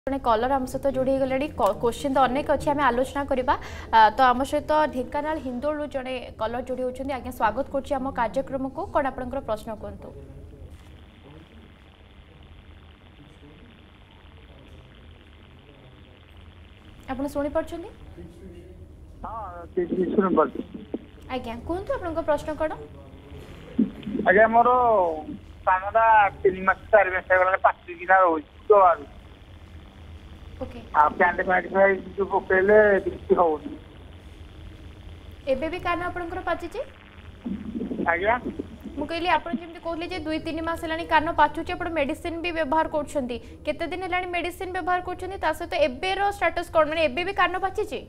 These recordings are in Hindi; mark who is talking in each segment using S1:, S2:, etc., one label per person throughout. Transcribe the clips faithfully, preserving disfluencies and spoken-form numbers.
S1: जड़े कलर आम सहित जोड़ी गले क्वेश्चन तो अनेक अच्छी आम आलोचना करवा तो आम सहित ढेंकानाल हिंदोलू जड़े कलर जोड़ी होती आज्ञा स्वागत करुम कार्यक्रम को कौन आप प्रश्न कहतु। आप शुणी पार्टी आज्ञा कहतु आप प्रश्न कौन
S2: आज्ञा मोर कानडा तीन मास चार मास गला पाचिकिना रोज
S1: ओके
S2: आप कैंडे मैडिफाई जो पकेले किसी होनी
S1: एबे भी कान आपनकर पाची छी
S2: आज्ञा
S1: मु कहली आपण जेमति कहले जे दुई तीन मास हेलानी कान पाचु छी आपण मेडिसिन भी व्यवहार करछंती केते दिन हेलानी मेडिसिन व्यवहार करछंती ता सहित एबे रो स्टेटस कोन माने एबे भी कान पाची छी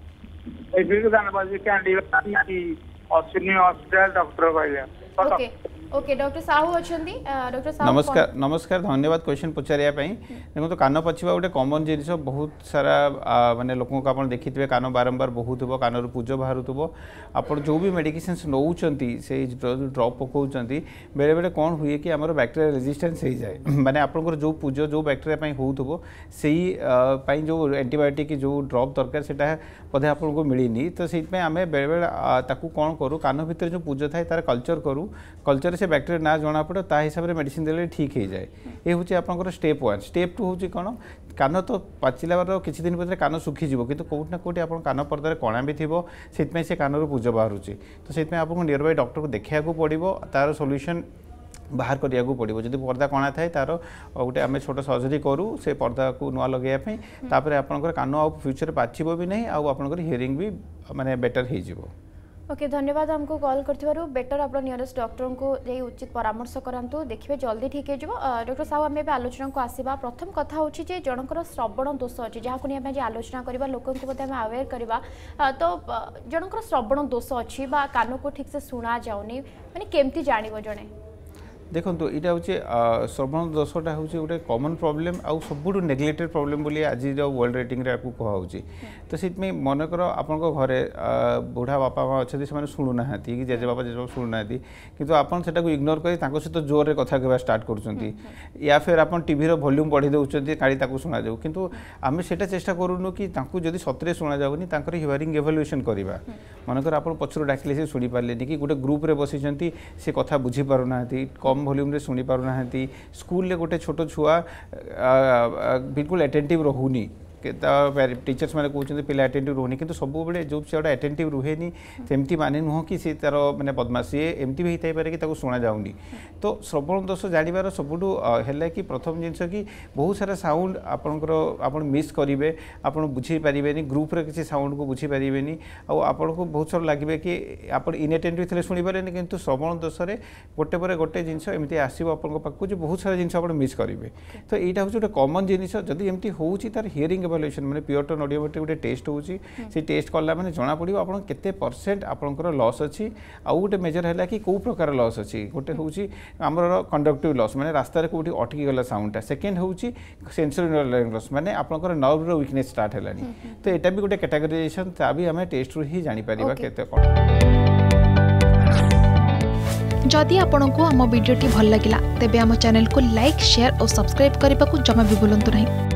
S2: एबे भी कान पाची कैंडे की ऑस्ट्रेलियन हॉस्पिटल डॉक्टर कहले
S1: ओके ओके डॉक्टर साहू अछंती डॉक्टर साहू
S3: नमस्कार नमस्कार धन्यवाद क्वेश्चन पचारिया पई देखो तो कान पछिबा गोटे कॉमन जिनिस बहुत सारा माने लोगों को आपण देखिथिबे कान बारंबार बहुत हो कान पूज बाहरुतबो आपण जो भी मेडिकेशंस नौचंती से ड्रॉप पकाउचंती बेले बेले कोन हुए कि हमर बैक्टीरिया रेजिस्टेंस हो जाए माने आपनकर जो पूज जो बैक्टीरिया पई होउतबो सेही पई जो एंटीबायोटिक जो ड्रॉप दरकार सेटा पदे आपन को मिलिनी तो सेहि पई हमें बेले बेले ताकू कोन करू कान भीतर जो पूज थाए तार कल्चर करू कल्चर से बैक्टीरिया ना जना पड़े ता हिसाब से मेडिसिन देले ठीक हो जाए ये हूँ आपंकर स्टेप वन स्टेप टू हूँ कौन कान तो पाचिलार किसी दिन भर कान सुखीज कि कौटना कौटी आप कान पर्दार कणा भी थी से से कान पूज बाहर तो से आपको नियर बाय डॉक्टर को देखा पड़ो तार सॉल्यूशन बाहर करिया पड़ो जब पर्दा कणा थाए तार गोटे आम छोट सर्जरी करूँ से पर्दा को नुआ लगेवाई तापर आपंकर कान आ फ्यूचर पाचिब भी नहीं आपंकर हियरिंग भी माने बेटर हो
S1: ओके धन्यवाद हमको कॉल कर बेटर आप नियरेस्ट डॉक्टर को जे उचित परामर्श करातु देखिए जल्दी ठीक हो डॉक्टर साहब आम आलोचना को आसवा प्रथम कथा हूँ जनकर श्रवण दोष अच्छी जहाँ को आलोचना करवा लोक अवेयर करवा तो जनकर श्रवण दोष अच्छी कान को ठीक से शुणा जाऊनी माने केमती जानिबो जणे
S3: देखो तो यहाँ हूँ श्रवण दोषटा हूँ गोटे कॉमन प्रॉब्लम आउ सब नेग्लेक्टेड प्रॉब्लम बोली आज वर्ल्ड रेटिंग रे कहुच्छी तो से मनकर आपण घरे बुढ़ा बापा माँ अच्छे से शुणुना कि जेजे बापा जेजे बापा शुणुना कि आपन से इग्नोर कर सहित जोर रे कथा कहवा स्टार्ट कर या फिर आप टीवी वॉल्यूम बढ़ी दौरान काली शुणा जाऊ किंतु आम से चेष्टा करूँ कि जदि सतरे शुणा जाऊनी हियरिंग इवैल्यूएशन करवा मनकर आप पछर डाकिले से शुणी पारे कि गोटे ग्रुप रे बसी से कथा बुझी पारना कम वॉल्यूम रे शुणी पारना स्कूल रे गोटे छोट छुआ बिल्कुल अटेंटिव रहूनी टीचर्स मैंने कहते पिला अटेंटिव रोनी कि सब बड़े जो छुआ अटेंटिव रुहेनी सेमती माने नुह कि सी तार मैंने बदमाशी एमती भी होता है कि शुणा जाऊनी तो श्रवण दोष जानवर सबुठ है कि प्रथम जिनस कि बहुत सारा साउंड आपंकर आप मिस करेंगे आप बुझीपारे ग्रुप रे किसी साउंड को बुझीपारे आपन को बहुत सारा लगे कि आप इनअटेंटिव थे शुणिपारे कि श्रवण दोष गोटे पर गोटे जिनस एमती आसो आप जो बहुत सारा जिन आप मिस करेंगे तो यहाँ हूँ गोटे कॉमन जिनिस जदि एमती हो तार हियरिंग इवैल्यूएशन माने प्योरटन ऑडियोमेट्री गोटे टेस्ट होची से टेस्ट कला माने जना पड़ो आपन केते परसेंट आपनकर लॉस अछि आ गोटे मेजर हैला कि को प्रकार लॉस अछि गोटे होची हमर कंडक्टिव लॉस माने रास्ता रे कोठी अटकी गला साउंडटा सेकंड होची सेंसरी लॉस माने आपनकर नर्व रो वीकनेस स्टार्ट हैलानी तो एटा भी गोटे कैटेगराइजेशन ता भी हमें टेस्ट रो ही जानि परिबा केते कोन
S4: जदि आपनको हम वीडियोटी भल लागिला तेबे हम चैनल को लाइक शेयर और सब्सक्राइब करने को जमा भी भूलंतु नहीं।